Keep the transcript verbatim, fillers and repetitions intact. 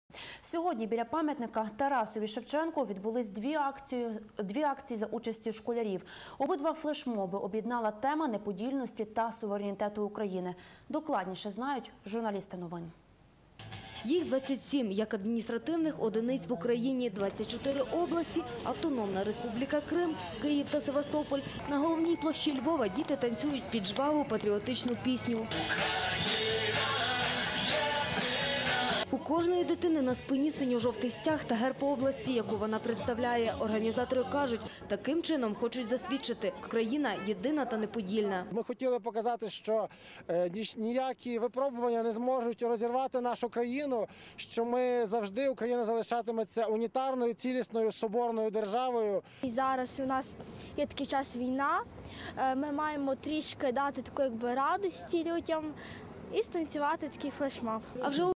Сьогодні біля пам'ятника Тарасові Шевченку відбулись дві акції, дві акції за участі школярів. Обидва флешмоби об'єднала тема неподільності та суверенітету України. Докладніше знають журналісти новин. Їх двадцять сім як адміністративних одиниць в Україні, двадцять чотири області, Автономна Республіка Крим, Київ та Севастополь. На головній площі Львова діти танцюють під жваву патріотичну пісню. У кожної дитини на спині синьо-жовтий стяг та герб області, яку вона представляє. Організатори кажуть, таким чином хочуть засвідчити – Україна єдина та неподільна. Ми хотіли показати, що ніякі випробування не зможуть розірвати нашу країну, що ми завжди, Україна залишатиметься унітарною, цілісною, соборною державою. І зараз у нас є такий час війна, ми маємо трішки дати таку якби радості людям і станцювати такий флешмоб. А вже